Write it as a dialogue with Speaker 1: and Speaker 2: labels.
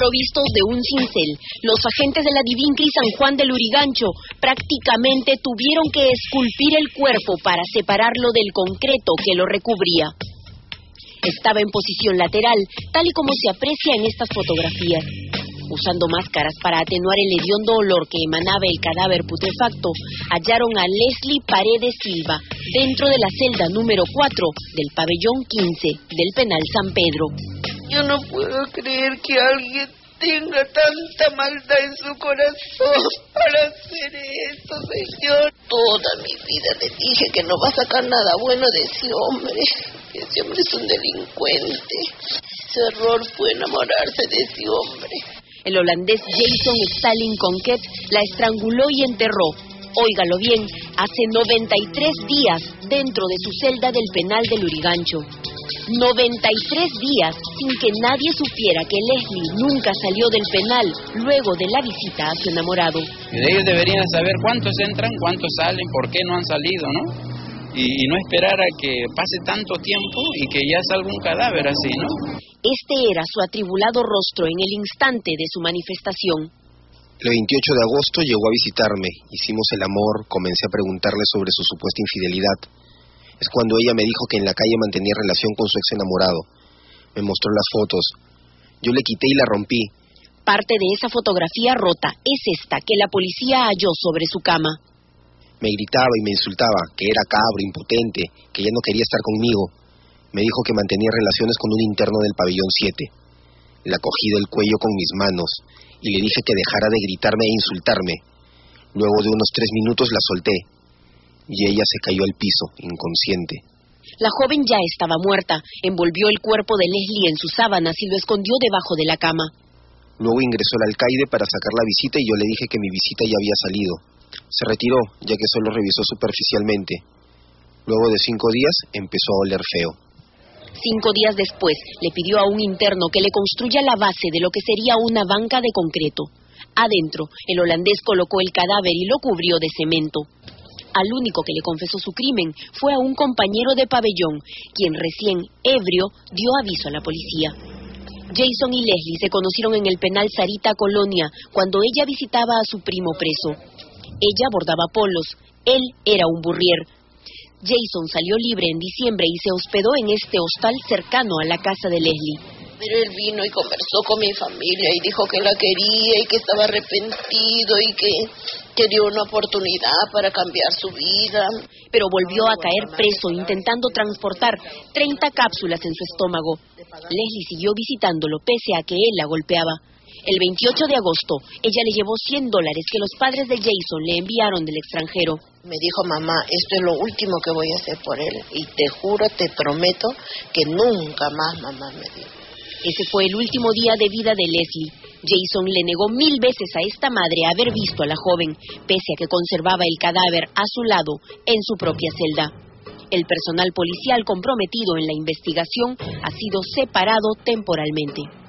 Speaker 1: Desprovistos de un cincel, los agentes de la Divincri San Juan del Lurigancho prácticamente tuvieron que esculpir el cuerpo para separarlo del concreto que lo recubría. Estaba en posición lateral, tal y como se aprecia en estas fotografías. Usando máscaras para atenuar el hediondo olor que emanaba el cadáver putrefacto, hallaron a Leslie Paredes Silva dentro de la celda número 4 del pabellón 15 del penal San Pedro.
Speaker 2: Yo no puedo creer que alguien tenga tanta maldad en su corazón para hacer esto, señor. Toda mi vida le dije que no va a sacar nada bueno de ese hombre. Ese hombre es un delincuente. Su error fue enamorarse de ese hombre.
Speaker 1: El holandés Jason Stalin Conquet la estranguló y enterró, óigalo bien, hace 93 días dentro de su celda del penal del Lurigancho. 93 días sin que nadie supiera que Leslie nunca salió del penal luego de la visita a su enamorado.
Speaker 3: Ellos deberían saber cuántos entran, cuántos salen, por qué no han salido, ¿no? Y no esperar a que pase tanto tiempo y que ya salga un cadáver así, ¿no?
Speaker 1: Este era su atribulado rostro en el instante de su manifestación.
Speaker 4: El 28 de agosto llegó a visitarme, hicimos el amor, comencé a preguntarle sobre su supuesta infidelidad. Es cuando ella me dijo que en la calle mantenía relación con su ex enamorado. Me mostró las fotos. Yo le quité y la rompí.
Speaker 1: Parte de esa fotografía rota es esta que la policía halló sobre su cama.
Speaker 4: Me gritaba y me insultaba, que era cabro, impotente, que ya no quería estar conmigo. Me dijo que mantenía relaciones con un interno del pabellón 7. La cogí del cuello con mis manos y le dije que dejara de gritarme e insultarme. Luego de unos 3 minutos la solté y ella se cayó al piso, inconsciente.
Speaker 1: La joven ya estaba muerta, envolvió el cuerpo de Leslie en sus sábanas y lo escondió debajo de la cama.
Speaker 4: Luego ingresó el alcaide para sacar la visita y yo le dije que mi visita ya había salido. Se retiró, ya que solo revisó superficialmente. Luego de 5 días empezó a oler feo.
Speaker 1: 5 días después, le pidió a un interno que le construya la base de lo que sería una banca de concreto. Adentro, el holandés colocó el cadáver y lo cubrió de cemento. Al único que le confesó su crimen fue a un compañero de pabellón, quien recién ebrio dio aviso a la policía. Jason y Leslie se conocieron en el penal Sarita Colonia, cuando ella visitaba a su primo preso. Ella bordaba polos, él era un burrier. Jason salió libre en diciembre y se hospedó en este hostal cercano a la casa de Leslie.
Speaker 2: Pero él vino y conversó con mi familia y dijo que la quería y que estaba arrepentido y que quería una oportunidad para cambiar su vida.
Speaker 1: Pero volvió a caer preso intentando transportar 30 cápsulas en su estómago. Leslie siguió visitándolo pese a que él la golpeaba. El 28 de agosto, ella le llevó $100 que los padres de Jason le enviaron del extranjero.
Speaker 2: Me dijo, mamá, esto es lo último que voy a hacer por él y te juro, te prometo que nunca más, mamá, me dijo.
Speaker 1: Ese fue el último día de vida de Leslie. Jason le negó 1000 veces a esta madre haber visto a la joven, pese a que conservaba el cadáver a su lado en su propia celda. El personal policial comprometido en la investigación ha sido separado temporalmente.